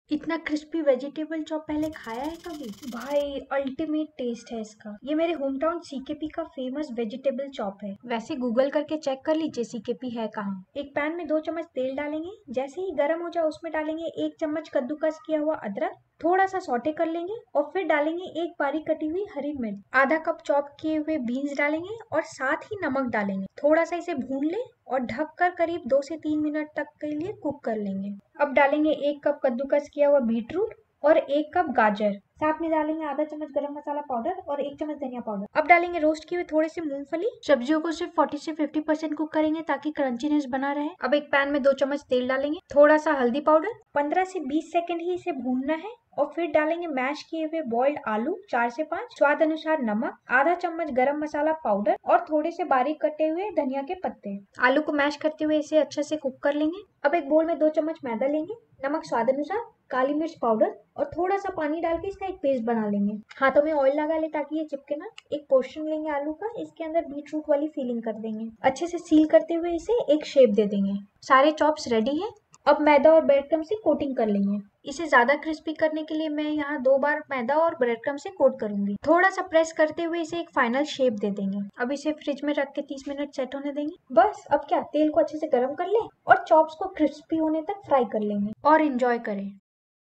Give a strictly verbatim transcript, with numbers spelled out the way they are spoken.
इतना crispy vegetable chop पहले खाया है कभी? भाई अल्टीमेट टेस्ट है इसका। ये मेरे होम टाउन सीकेपी का फेमस वेजिटेबल चॉप है। वैसे गूगल करके चेक कर लीजिए सीकेपी है कहाँ। एक पैन में दो चम्मच तेल डालेंगे, जैसे ही गर्म हो जाए उसमें डालेंगे एक चम्मच कद्दूकस किया हुआ अदरक, थोड़ा सा सौटे कर लेंगे और फिर डालेंगे एक बारीक कटी हुई हरी मिर्च, आधा कप चॉप किए हुए बीन्स डालेंगे और साथ ही नमक डालेंगे। थोड़ा सा इसे भून ले और ढककर करीब दो से तीन मिनट तक के लिए कुक कर लेंगे। अब डालेंगे एक कप कद्दूकस किया हुआ बीटरूट और एक कप गाजर, साथ में डालेंगे आधा चम्मच गरम मसाला पाउडर और एक चम्मच धनिया पाउडर। अब डालेंगे रोस्ट किए हुए थोड़े से मूंगफली। सब्जियों को सिर्फ चालीस से पचास परसेंट कुक करेंगे ताकि क्रंचीनेस बना रहे। अब एक पैन में दो चम्मच तेल डालेंगे, थोड़ा सा हल्दी पाउडर, पंद्रह से बीस सेकंड ही इसे भूनना है और फिर डालेंगे मैश किए हुए बॉइल्ड आलू चार से पाँच, स्वाद अनुसार नमक, आधा चम्मच गरम मसाला पाउडर और थोड़े से बारीक कटे हुए धनिया के पत्ते। आलू को मैश करते हुए इसे अच्छे से कुक कर लेंगे। अब एक बोल में दो चम्मच मैदा लेंगे, नमक स्वाद अनुसार, काली मिर्च पाउडर और थोड़ा सा पानी डाल के इसका एक पेस्ट बना लेंगे। हाथों में ऑयल लगा ले ताकि ये चिपके ना। एक पोर्शन लेंगे आलू का, इसके अंदर बीटरूट वाली फीलिंग कर देंगे, अच्छे से सील करते हुए इसे एक शेप दे देंगे। सारे चॉप्स रेडी है। अब मैदा और ब्रेड क्रम्ब से कोटिंग कर लेंगे। इसे ज्यादा क्रिस्पी करने के लिए मैं यहाँ दो बार मैदा और ब्रेड क्रम्ब से कोट करूंगी। थोड़ा सा प्रेस करते हुए इसे एक फाइनल शेप दे देंगे। अब इसे फ्रिज में रख के तीस मिनट सेट होने देंगे। बस अब क्या, तेल को अच्छे से गर्म कर ले और चॉप्स को क्रिस्पी होने तक फ्राई कर लेंगे और एंजॉय करें।